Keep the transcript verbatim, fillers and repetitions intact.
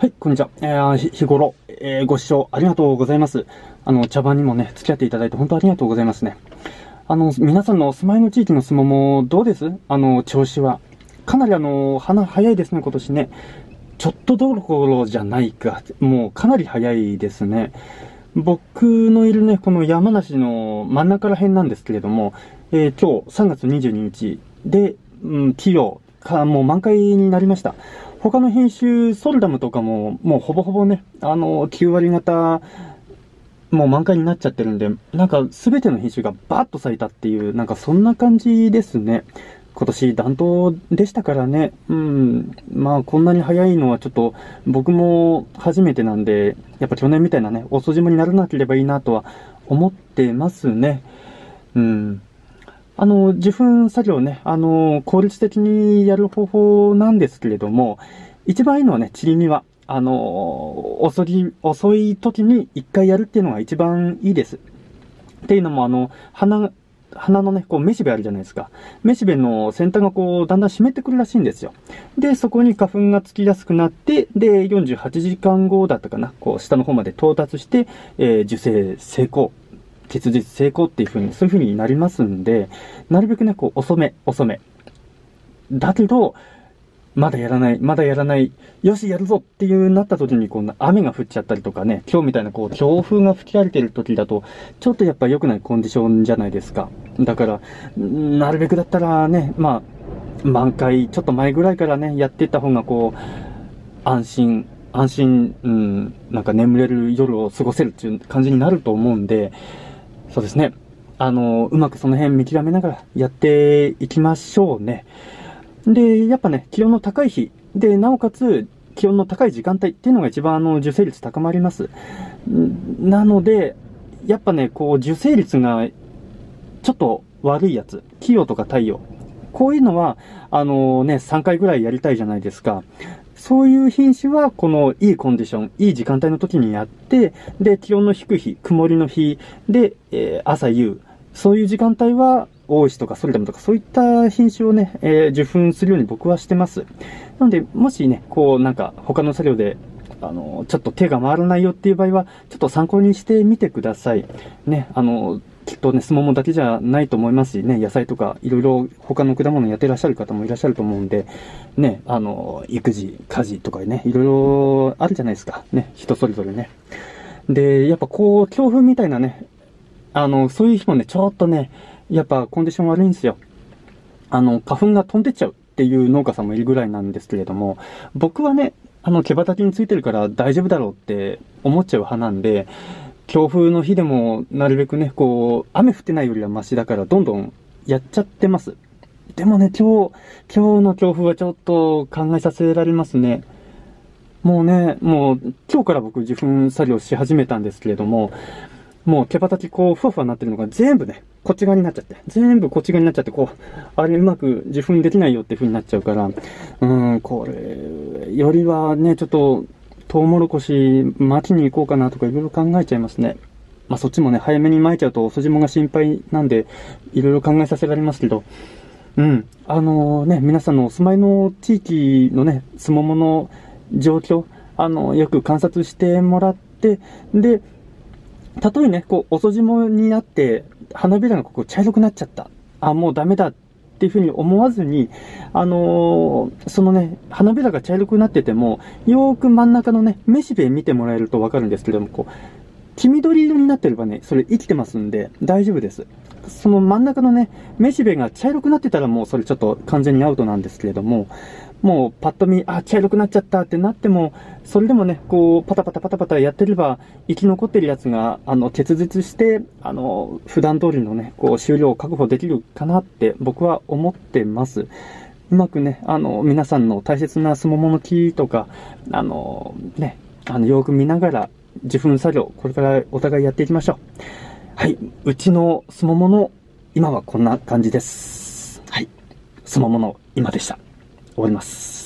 はい、こんにちは。えー、ひ日頃、えー、ご視聴ありがとうございます。あの、茶番にもね、付き合っていただいて本当ありがとうございますね。あの、皆さんのお住まいの地域のスモモどうです？あの、調子は。かなりあの、花早いですね、今年ね。ちょっとどころじゃないか。もうかなり早いですね。僕のいるね、この山梨の真ん中ら辺なんですけれども、えー、今日さんがつにじゅうににちで、うん、企業か、もう満開になりました。他の品種、ソルダムとかも、もうほぼほぼね、あの、きゅうわり方、もう満開になっちゃってるんで、なんか全ての品種がバーッと咲いたっていう、なんかそんな感じですね。今年暖冬でしたからね。うん。まあこんなに早いのはちょっと僕も初めてなんで、やっぱ去年みたいなね、遅霜にならなければいいなとは思ってますね。うん。あの、受粉作業ね、あの、効率的にやる方法なんですけれども、一番いいのはね、散り際。あの、遅い、遅い時に一回やるっていうのが一番いいです。っていうのも、あの、花、花のね、こう、めしべあるじゃないですか。めしべの先端がこう、だんだん湿ってくるらしいんですよ。で、そこに花粉がつきやすくなって、で、よんじゅうはちじかんごだったかな、こう、下の方まで到達して、えー、受精成功。結実成功っていう風に、そういう風になりますんで、なるべくね、こう、遅め、遅め。だけど、まだやらない、まだやらない、よし、やるぞっていうなった時に、こう、雨が降っちゃったりとかね、今日みたいなこう、強風が吹き荒れてる時だと、ちょっとやっぱ良くないコンディションじゃないですか。だから、なるべくだったらね、まあ、満開、ちょっと前ぐらいからね、やっていった方がこう、安心、安心、うん、なんか眠れる夜を過ごせるっていう感じになると思うんで、そうですね。あの、うまくその辺見極めながらやっていきましょうね。で、やっぱね、気温の高い日。で、なおかつ、気温の高い時間帯っていうのが一番あの、受精率高まります。なので、やっぱね、こう、受精率が、ちょっと悪いやつ。気陽とか太陽。こういうのは、あのね、さんかいぐらいやりたいじゃないですか。そういう品種は、このいいコンディション、いい時間帯の時にやって、で、気温の低い日、曇りの日、で、えー、朝夕、そういう時間帯は、大石とかソルダムとか、そういった品種をね、えー、受粉するように僕はしてます。なので、もしね、こう、なんか、他の作業で、あの、ちょっと手が回らないよっていう場合は、ちょっと参考にしてみてください。ね、あの、きっとね、スモモだけじゃないと思いますしね、野菜とか、いろいろ他の果物やってらっしゃる方もいらっしゃると思うんで、ね、あの、育児、家事とかね、いろいろあるじゃないですか。ね、人それぞれね。で、やっぱこう、強風みたいなね、あの、そういう日もね、ちょっとね、やっぱコンディション悪いんですよ。あの、花粉が飛んでっちゃうっていう農家さんもいるぐらいなんですけれども、僕はね、あの、毛羽立ちについてるから大丈夫だろうって思っちゃう派なんで、強風の日でもなるべくね、こう、雨降ってないよりはマシだからどんどんやっちゃってます。でもね、今日、今日の強風はちょっと考えさせられますね。もうね、もう今日から僕受粉作業し始めたんですけれども、もう毛羽立ちこう、ふわふわになってるのが全部ね、こっち側になっちゃって、全部こっち側になっちゃって、こう、あれうまく受粉できないよって風になっちゃうから、うーん、これ、よりはね、ちょっと、トウモロコシ巻きに行こうかなとかいろいろ考えちゃいますね。まあそっちもね、早めに巻いちゃうと遅霜が心配なんで、いろいろ考えさせられますけど、うん、あのー、ね、皆さんのお住まいの地域のね、スモモの状況、あの、よく観察してもらって、で、たとえね、こう、遅霜になって、花びらがここ茶色くなっちゃった。あ、もうダメだっていうふうに思わずに、あのー、そのね、花びらが茶色くなってても、よーく真ん中のね、めしべ見てもらえるとわかるんですけども、こう、黄緑色になってればね、それ生きてますんで、大丈夫です。その真ん中のね、めしべが茶色くなってたらもうそれちょっと完全にアウトなんですけれども、もうパッと見、あ、茶色くなっちゃったってなっても、それでもね、こう、パタパタパタパタやってれば、生き残ってるやつが、あの、結実して、あの、普段通りのね、こう、収量を確保できるかなって僕は思ってます。うまくね、あの、皆さんの大切なスモモの木とか、あの、ね、あの、よく見ながら、受粉作業、これからお互いやっていきましょう。はい。うちのスモモの今はこんな感じです。はい。スモモの今でした。終わります。